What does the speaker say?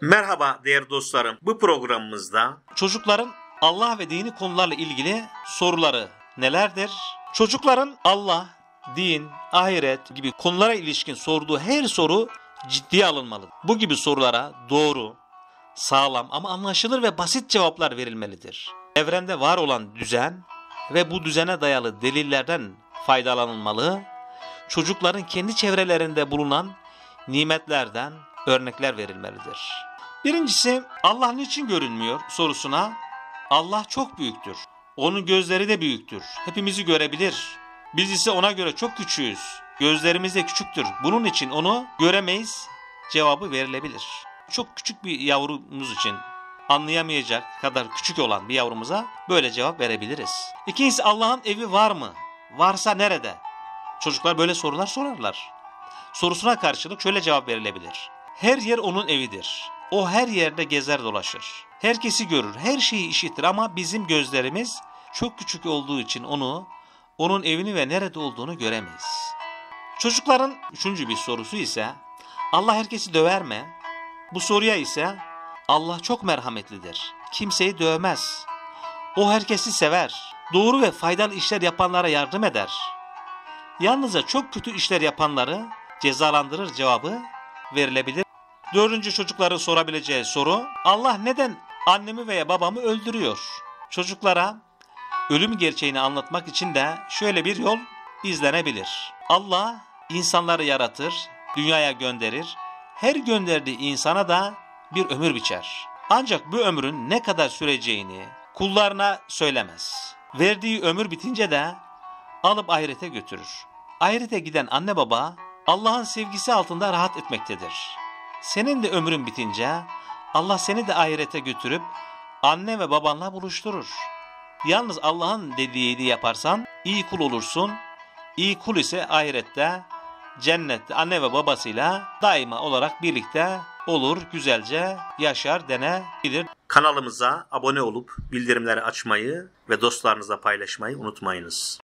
Merhaba değerli dostlarım. Bu programımızda çocukların Allah ve dini konularla ilgili soruları nelerdir? Çocukların Allah, din, ahiret gibi konulara ilişkin sorduğu her soru ciddiye alınmalı. Bu gibi sorulara doğru, sağlam ama anlaşılır ve basit cevaplar verilmelidir. Evrende var olan düzen ve bu düzene dayalı delillerden faydalanılmalı. Çocukların kendi çevrelerinde bulunan nimetlerden örnekler verilmelidir. Birincisi, Allah niçin görünmüyor sorusuna, Allah çok büyüktür. Onun gözleri de büyüktür. Hepimizi görebilir. Biz ise ona göre çok küçüğüz. Gözlerimiz de küçüktür. Bunun için onu göremeyiz cevabı verilebilir. Çok küçük bir yavrumuz için anlayamayacak kadar küçük olan bir yavrumuza böyle cevap verebiliriz. İkincisi, Allah'ın evi var mı? Varsa nerede? Çocuklar böyle sorular sorarlar. Sorusuna karşılık şöyle cevap verilebilir. Her yer onun evidir. O her yerde gezer dolaşır. Herkesi görür, her şeyi işitir ama bizim gözlerimiz çok küçük olduğu için onun evini ve nerede olduğunu göremeyiz. Çocukların üçüncü bir sorusu ise, Allah herkesi döver mi? Bu soruya ise, Allah çok merhametlidir. Kimseyi dövmez. O herkesi sever. Doğru ve faydalı işler yapanlara yardım eder. Yalnızca çok kötü işler yapanları cezalandırır cevabı verilebilir. Dördüncü, çocukların sorabileceği soru, Allah neden annemi veya babamı öldürüyor? Çocuklara ölüm gerçeğini anlatmak için de şöyle bir yol izlenebilir. Allah insanları yaratır, dünyaya gönderir, her gönderdiği insana da bir ömür biçer. Ancak bu ömrün ne kadar süreceğini kullarına söylemez. Verdiği ömür bitince de alıp ahirete götürür. Ahirete giden anne baba Allah'ın sevgisi altında rahat etmektedir. Senin de ömrün bitince Allah seni de ahirete götürüp anne ve babanla buluşturur. Yalnız Allah'ın dediğini yaparsan iyi kul olursun. İyi kul ise ahirette, cennette anne ve babasıyla daima olarak birlikte olur, güzelce yaşar denebilir. Kanalımıza abone olup bildirimleri açmayı ve dostlarınızla paylaşmayı unutmayınız.